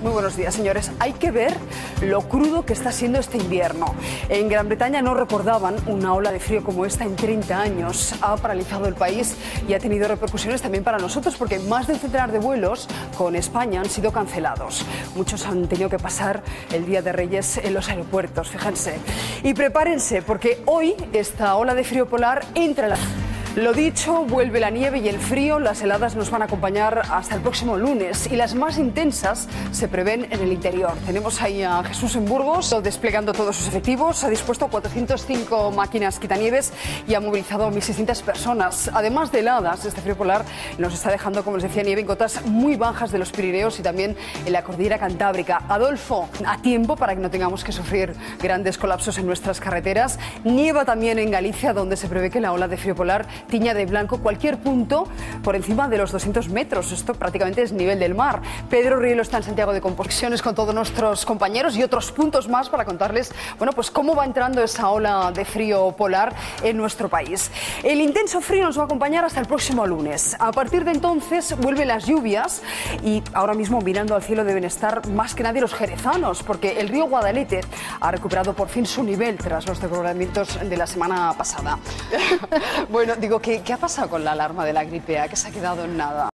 Muy buenos días, señores. Hay que ver lo crudo que está siendo este invierno. En Gran Bretaña no recordaban una ola de frío como esta en 30 años. Ha paralizado el país y ha tenido repercusiones también para nosotros, porque más de un centenar de vuelos con España han sido cancelados. Muchos han tenido que pasar el Día de Reyes en los aeropuertos, fíjense. Y prepárense, porque hoy esta ola de frío polar entra en la... Lo dicho, vuelve la nieve y el frío. Las heladas nos van a acompañar hasta el próximo lunes y las más intensas se prevén en el interior. Tenemos ahí a Jesús en Burgos desplegando todos sus efectivos. Ha dispuesto 405 máquinas quitanieves y ha movilizado a 1.600 personas. Además de heladas, este frío polar nos está dejando, como les decía, nieve en cotas muy bajas de los Pirineos y también en la cordillera Cantábrica. Adolfo, a tiempo para que no tengamos que sufrir grandes colapsos en nuestras carreteras. Nieva también en Galicia, donde se prevé que la ola de frío polar tiña de blanco cualquier punto por encima de los 200 metros. Esto prácticamente es nivel del mar. Pedro Rielo está en Santiago de Composiciones con todos nuestros compañeros y otros puntos más para contarles, bueno, pues cómo va entrando esa ola de frío polar en nuestro país. El intenso frío nos va a acompañar hasta el próximo lunes. A partir de entonces vuelven las lluvias y ahora mismo mirando al cielo deben estar más que nadie los jerezanos, porque el río Guadalete ha recuperado por fin su nivel tras los desbordamientos de la semana pasada. Bueno, digo, ¿qué ha pasado con la alarma de la gripe A? Que se ha quedado en nada.